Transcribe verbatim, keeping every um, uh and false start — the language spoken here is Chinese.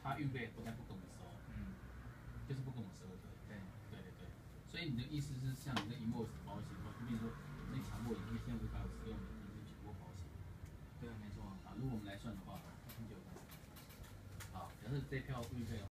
他运费不但不跟我们收，嗯，就是不跟我们收，对，对对对。所以你的意思是像你的 invoice 保险，就比如说你强迫你一天五百五十用你的强迫保险。对啊，没错啊。如果我们来算的话，一天九百。好，假设这票运费的话。